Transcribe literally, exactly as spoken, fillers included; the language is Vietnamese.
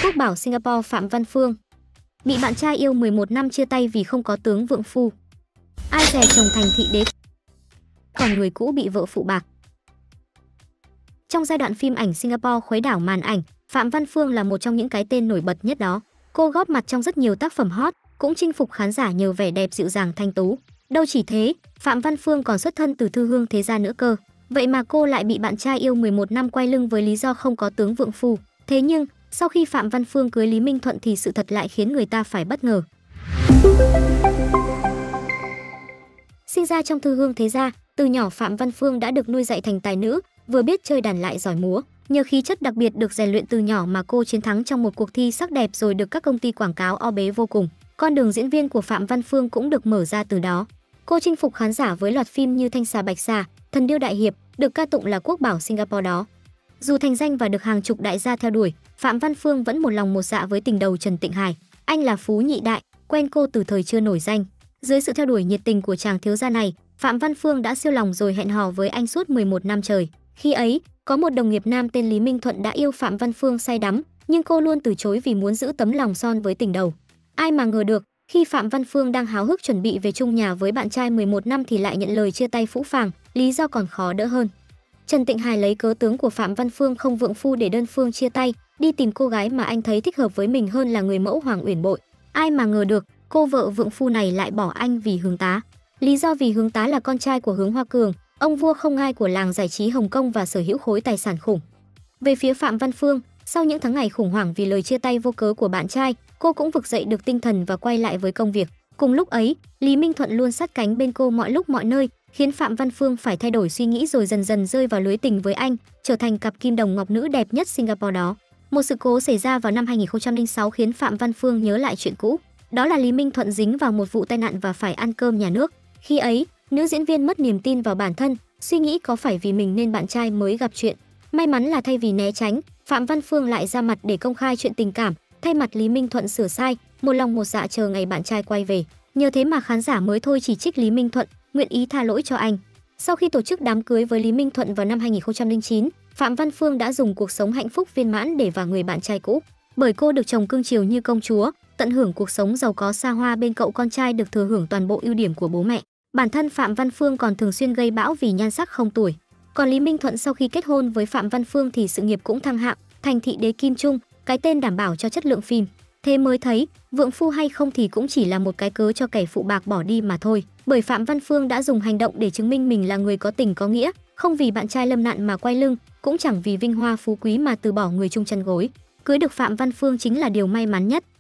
Quốc bảo Singapore Phạm Văn Phương bị bạn trai yêu mười một năm chia tay vì không có tướng vượng phu. Ai dè chồng thành thị đế, còn người cũ bị vợ phụ bạc. Trong giai đoạn phim ảnh Singapore khuấy đảo màn ảnh, Phạm Văn Phương là một trong những cái tên nổi bật nhất đó. Cô góp mặt trong rất nhiều tác phẩm hot, cũng chinh phục khán giả nhờ vẻ đẹp dịu dàng thanh tú. Đâu chỉ thế, Phạm Văn Phương còn xuất thân từ thư hương thế gia nữa cơ. Vậy mà cô lại bị bạn trai yêu mười một năm quay lưng với lý do không có tướng vượng phu. Thế nhưng, sau khi Phạm Văn Phương cưới Lý Minh Thuận thì sự thật lại khiến người ta phải bất ngờ. Sinh ra trong thư hương thế gia, từ nhỏ Phạm Văn Phương đã được nuôi dạy thành tài nữ, vừa biết chơi đàn lại giỏi múa. Nhờ khí chất đặc biệt được rèn luyện từ nhỏ mà cô chiến thắng trong một cuộc thi sắc đẹp rồi được các công ty quảng cáo o bế vô cùng. Con đường diễn viên của Phạm Văn Phương cũng được mở ra từ đó. Cô chinh phục khán giả với loạt phim như Thanh Xà Bạch Xà, Thần Điêu Đại Hiệp, được ca tụng là quốc bảo Singapore đó. Dù thành danh và được hàng chục đại gia theo đuổi, Phạm Văn Phương vẫn một lòng một dạ với tình đầu Trần Tịnh Hải. Anh là phú nhị đại, quen cô từ thời chưa nổi danh. Dưới sự theo đuổi nhiệt tình của chàng thiếu gia này, Phạm Văn Phương đã siêu lòng rồi hẹn hò với anh suốt mười một năm trời. Khi ấy, có một đồng nghiệp nam tên Lý Minh Thuận đã yêu Phạm Văn Phương say đắm, nhưng cô luôn từ chối vì muốn giữ tấm lòng son với tình đầu. Ai mà ngờ được, khi Phạm Văn Phương đang háo hức chuẩn bị về chung nhà với bạn trai mười một năm thì lại nhận lời chia tay phũ phàng, lý do còn khó đỡ hơn. Trần Tịnh Hải lấy cớ tướng của Phạm Văn Phương không vượng phu để đơn phương chia tay, đi tìm cô gái mà anh thấy thích hợp với mình hơn là người mẫu Hoàng Uyển Bội. Ai mà ngờ được, cô vợ vượng phu này lại bỏ anh vì Hướng Tá. Lý do vì Hướng Tá là con trai của Hướng Hoa Cường, ông vua không ai của làng giải trí Hồng Kông và sở hữu khối tài sản khủng. Về phía Phạm Văn Phương, sau những tháng ngày khủng hoảng vì lời chia tay vô cớ của bạn trai, cô cũng vực dậy được tinh thần và quay lại với công việc. Cùng lúc ấy, Lý Minh Thuận luôn sát cánh bên cô mọi lúc mọi nơi, khiến Phạm Văn Phương phải thay đổi suy nghĩ rồi dần dần rơi vào lưới tình với anh, trở thành cặp kim đồng ngọc nữ đẹp nhất Singapore đó. Một sự cố xảy ra vào năm hai nghìn không trăm lẻ sáu khiến Phạm Văn Phương nhớ lại chuyện cũ. Đó là Lý Minh Thuận dính vào một vụ tai nạn và phải ăn cơm nhà nước. Khi ấy, nữ diễn viên mất niềm tin vào bản thân, suy nghĩ có phải vì mình nên bạn trai mới gặp chuyện. May mắn là thay vì né tránh, Phạm Văn Phương lại ra mặt để công khai chuyện tình cảm, thay mặt Lý Minh Thuận sửa sai, một lòng một dạ chờ ngày bạn trai quay về. Nhờ thế mà khán giả mới thôi chỉ trích Lý Minh Thuận, nguyện ý tha lỗi cho anh. Sau khi tổ chức đám cưới với Lý Minh Thuận vào năm hai nghìn không trăm lẻ chín, Phạm Văn Phương đã dùng cuộc sống hạnh phúc viên mãn để vào người bạn trai cũ. Bởi cô được chồng cưng chiều như công chúa, tận hưởng cuộc sống giàu có xa hoa bên cậu con trai được thừa hưởng toàn bộ ưu điểm của bố mẹ. Bản thân Phạm Văn Phương còn thường xuyên gây bão vì nhan sắc không tuổi. Còn Lý Minh Thuận sau khi kết hôn với Phạm Văn Phương thì sự nghiệp cũng thăng hạng, thành thị đế kim trung, cái tên đảm bảo cho chất lượng phim. Thế mới thấy, vượng phu hay không thì cũng chỉ là một cái cớ cho kẻ phụ bạc bỏ đi mà thôi. Bởi Phạm Văn Phương đã dùng hành động để chứng minh mình là người có tình có nghĩa, không vì bạn trai lâm nạn mà quay lưng, cũng chẳng vì vinh hoa phú quý mà từ bỏ người chung chân gối. Cưới được Phạm Văn Phương chính là điều may mắn nhất.